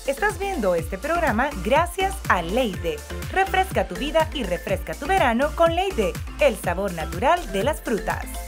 Estás viendo este programa gracias a Leide. Refresca tu vida y refresca tu verano con Leide, el sabor natural de las frutas.